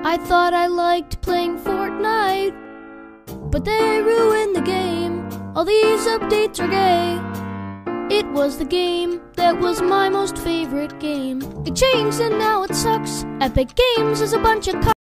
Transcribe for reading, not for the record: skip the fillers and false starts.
I thought I liked playing Fortnite, but they ruined the game. All these updates are gay. It was the game that was my most favorite game. It changed and now it sucks. Epic Games is a bunch of